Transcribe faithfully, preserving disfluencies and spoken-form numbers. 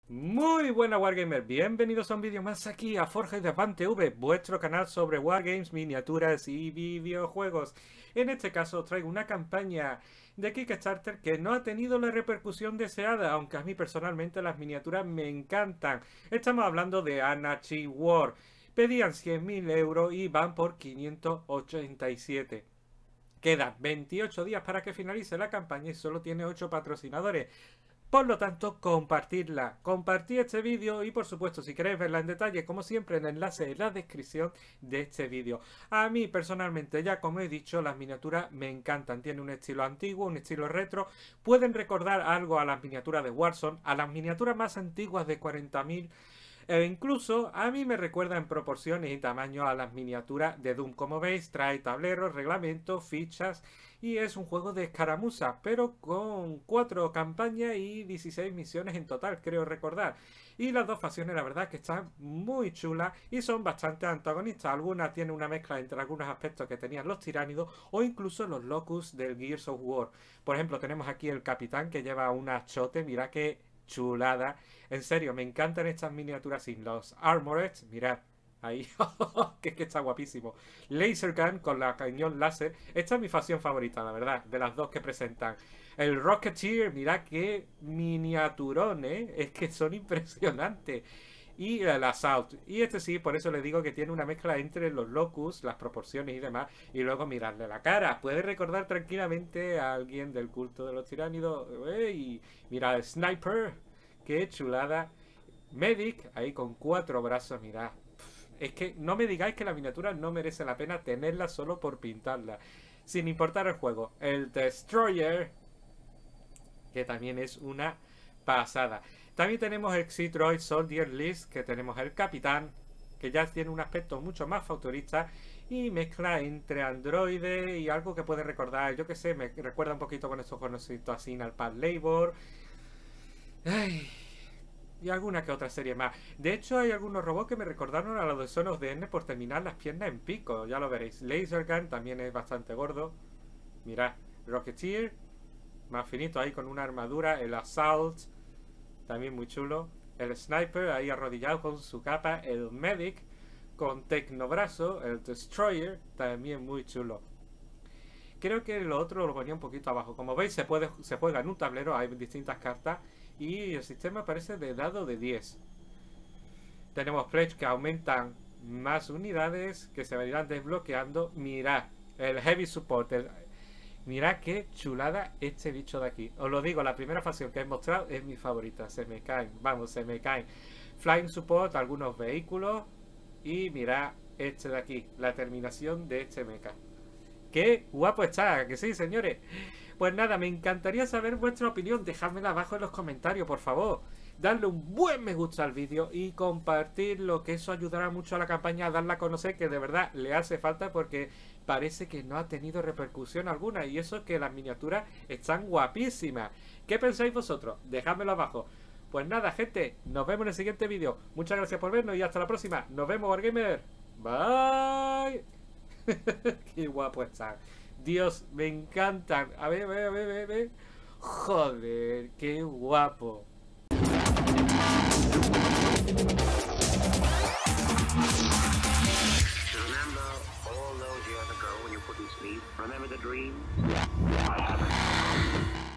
Muy buena Wargamer, bienvenidos a un vídeo más aquí a Forja y Desván T V, vuestro canal sobre Wargames, miniaturas y videojuegos. En este caso os traigo una campaña de Kickstarter que no ha tenido la repercusión deseada, aunque a mí personalmente las miniaturas me encantan. Estamos hablando de Anarchy War. Pedían cien mil euros y van por quinientos ochenta y siete. Quedan veintiocho días para que finalice la campaña y solo tiene ocho patrocinadores. Por lo tanto, compartidla, compartid este vídeo y por supuesto si queréis verla en detalle, como siempre, el enlace en la descripción de este vídeo. A mí personalmente, ya como he dicho, las miniaturas me encantan. Tienen un estilo antiguo, un estilo retro, pueden recordar algo a las miniaturas de Warzone, a las miniaturas más antiguas de cuarenta mil. E incluso a mí me recuerda en proporciones y tamaño a las miniaturas de Doom. Como veis, trae tableros, reglamentos, fichas y es un juego de escaramuza, pero con cuatro campañas y dieciséis misiones en total, creo recordar. Y las dos facciones la verdad que están muy chulas y son bastante antagonistas. Algunas tienen una mezcla entre algunos aspectos que tenían los tiránidos o incluso los locus del Gears of War. Por ejemplo, tenemos aquí el capitán que lleva un achote, mira que chulada. En serio, me encantan estas miniaturas sin los armorets. Mirad, ahí, que es que está guapísimo. Laser Gun con la cañón láser. Esta es mi facción favorita, la verdad, de las dos que presentan. El Rocketeer, mirad qué miniaturón, ¿eh? Es que son impresionantes. Y el Assault. Y este sí, por eso le digo que tiene una mezcla entre los locus, las proporciones y demás. Y luego mirarle la cara. Puede recordar tranquilamente a alguien del culto de los tiránidos. Y mira, el Sniper. Qué chulada. Medic, ahí con cuatro brazos, mirad. Es que no me digáis que la miniatura no merece la pena tenerla solo por pintarla. Sin importar el juego. El Destroyer, que también es una pasada. También tenemos el Xidroid Soldier List, que tenemos el Capitán, que ya tiene un aspecto mucho más futurista y mezcla entre androides y algo que puede recordar, yo que sé, me recuerda un poquito con estos conocidos así al Pad Labor. Ay, y alguna que otra serie más. De hecho, hay algunos robots que me recordaron a los de Son of the End por terminar las piernas en pico, ya lo veréis. Laser Gun también es bastante gordo. Mirad, Rocketeer, más finito ahí con una armadura. El Assault, también muy chulo. El Sniper ahí arrodillado con su capa. El Medic con tecnobrazo. El Destroyer también muy chulo. Creo que lo otro lo ponía un poquito abajo. Como veis se puede se juega en un tablero. Hay distintas cartas. Y el sistema parece de dado de diez. Tenemos pledge que aumentan más unidades que se irán desbloqueando. Mirad, el Heavy Support. El, mirad qué chulada este bicho de aquí. Os lo digo, la primera facción que he mostrado es mi favorita. Se me caen, vamos, se me caen. Flying Support, algunos vehículos. Y mirad este de aquí, la terminación de este mecha. ¡Qué guapo está! ¿Que sí, señores? Pues nada, me encantaría saber vuestra opinión. Dejádmela abajo en los comentarios, por favor. Darle un buen me gusta al vídeo y compartirlo, que eso ayudará mucho a la campaña a darla a conocer, que de verdad le hace falta porque parece que no ha tenido repercusión alguna. Y eso es que las miniaturas están guapísimas. ¿Qué pensáis vosotros? Dejádmelo abajo. Pues nada, gente, nos vemos en el siguiente vídeo. Muchas gracias por vernos y hasta la próxima. Nos vemos, Wargamer. Bye. Qué guapo está. Dios, me encantan. A ver, a ver, a ver, a ver, a ver. Joder, qué guapo. Remember all those years ago when you couldn't sleep? Remember the dream? I haven't.